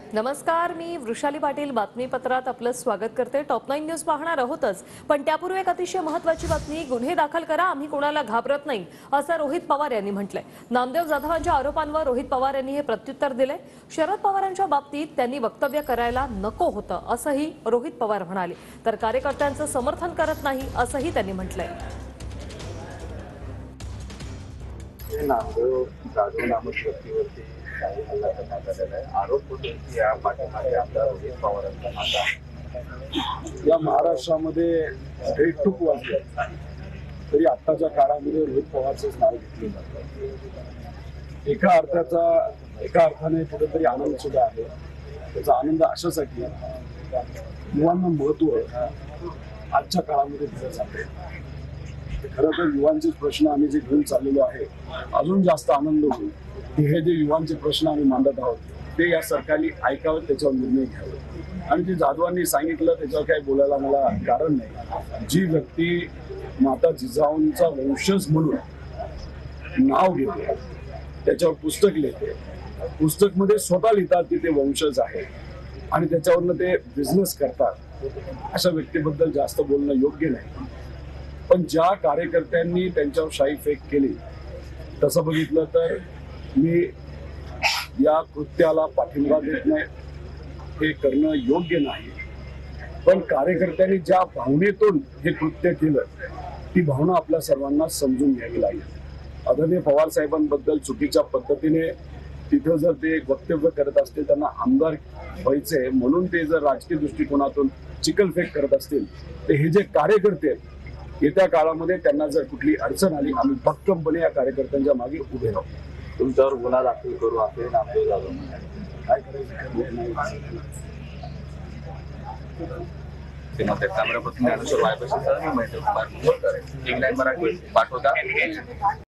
नमस्कार, मी वृषाली पाटील बातमीपत्रात आपलं स्वागत करते। टॉप 9 न्यूज पाहणार आहोतच, पण त्यापूर्वी एक अतिशय महत्त्वाची बातमी। गुन्हे दाखल करा, आम्ही कोणाला घाबरत नाही, असं रोहित पवार यांनी म्हटलंय। नामदेव जाधवांच्या आरोपांवर रोहित पवार यांनी हे प्रत्युत्तर दिले। शरद पवारांच्या बाबतीत त्यांनी वक्तव्य करायला नको होतं, असंही रोहित पवार म्हणाले। तर कार्यकर्त्यांचं समर्थन करत नाही, असंही त्यांनी म्हटलंय। नामदेव जाधव नामक व्यक्तीवरती काही हल्ला करण्यात आलेला आहे। आरोप होतो की या पाठीमागे आमदार रोहित पवारांचा हात आहे। या महाराष्ट्रामध्ये भेटूक वाजले तरी आत्ताच्या काळामध्ये रोहित पवारचंच नाव घेतलं जातं। एका अर्थाने कुठेतरी आनंद सुद्धा आहे। त्याचा आनंद अशासाठी युवांना महत्व आजच्या काळामध्ये दिलं जाते। खरं तर युवांचे प्रश्न आम्ही जे घेऊन चाललेलो आहे, अजून जास्त आनंद होईल की हे जे युवांचे प्रश्न आम्ही मांडत आहोत ते या सरकारने ऐकावं, त्याच्यावर निर्णय घ्यावे। आणि जे जाधवांनी सांगितलं त्याच्यावर काही बोलायला मला कारण नाही। जी व्यक्ती माता जिजाऊंचा वंशज म्हणून नाव घेते, त्याच्यावर पुस्तक लिहिते, पुस्तकमध्ये स्वतः लिहितात की ते वंशज आहे आणि त्याच्यावरनं ते बिझनेस करतात, अशा व्यक्तीबद्दल जास्त बोलणं योग्य नाही। पण ज्या कार्यकर्त्यांनी त्यांच्यावर शाई फेक केली, तसं बघितलं तर मी या कृत्याला पाठिंबा देत नाही, हे करणं योग्य नाही। पण कार्यकर्त्यांनी ज्या भावनेतून हे कृत्य केलं, ती भावना आपल्या सर्वांना समजून घ्यावी लागेल। आदरणीय पवार साहेबांबद्दल चुकीच्या पद्धतीने तिथं जर ते वक्तव्य करत असतील, त्यांना आमदार व्हायचे म्हणून ते जर राजकीय दृष्टिकोनातून चिखलफेक करत असतील, तर हे जे कार्यकर्ते येत्या काळामध्ये त्यांना जर कुठली अडचण आली, आम्ही भक्कमपणे या कार्यकर्त्यांच्या मागे उभे राहू। तुमच्यावर गुन्हा दाखल करू असे नामदेव जाधव काय करायचं कॅमेरा पर्सन ज्ञानेश्वर वायबशी सह मी मैत्री कुमार इंग्लंड मराठी पाठवता।